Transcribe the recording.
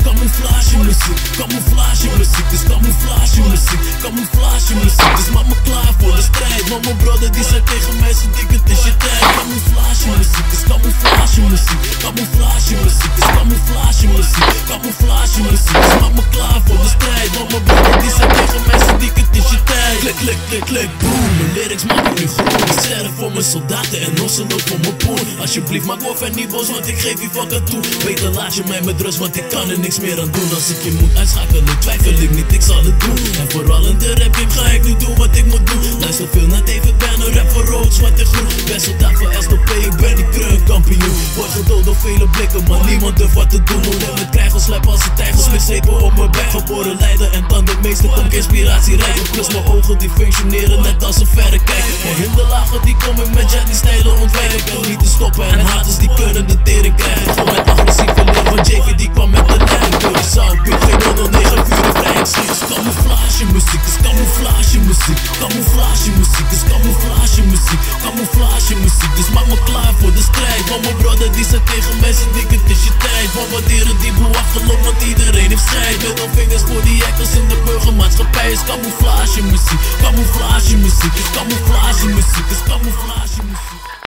camouflage muziek, camouflage muziek, dus camouflage muziek, camouflage muziek. Dus maak me klaar voor de strijd, want mijn brother die zei tegen mij, ze dik het is je tijd. Camouflage muziek, dus camouflage muziek, camouflage muziek, dus camouflage muziek, camouflage muziek. Dus maak me klaar voor de strijd, want mijn brother die zei tegen mij, ze dik het is je tijd. Klik, klik, klik, klik, boom, mijn lyrics maken nu groen. Ik sterf voor mijn soldaten en nossen ook voor mijn poen. Alsjeblieft, maak me niet boos, want ik geef je fuck aan toe. Beter laat je mij met rust, want ik kan er niks meer aan doen. Als ik je moet uitschakelen, twijfel ik niet, ik zal het doen. En vooral in de rap game ga ik nu doen wat ik moet doen. Luister veel naar David Banner, rap voor rood, zwart en groen. Ben soldaat voor SLP, ik ben die kreunkampioen. Word gedood door vele blikken, maar niemand durft wat te doen. Hoe met krijgen, slijp als een tijgers met zeepen op mijn bek. Geboren leider en dan de meeste kom inspiratie rijden. Plus mijn ogen die functioneren net als een verrekijker. En hinderlagen die komen met jet die stijlen ontwijken. Ik ben niet te stoppen en haters die kunnen de tering krijgen. Gewoon met agressieve leer van JV die kwam met de lijn. Dirty South, Big 009, vuur en vrij. Het is camouflage muziek, het is camouflage muziek, camouflage muziek, het is camouflage muziek, camouflage muziek. Dus maak me klaar voor de strijd, want mijn brother die zei tegen mij, ze dik het is je tijd. Want waarderen die boel afgelopen, want iedereen heeft strijd. Middelvingers voor die hackers in de burgermaatschappij. Is camouflage muziek, camouflage muziek, is camouflage muziek, is camouflage muziek.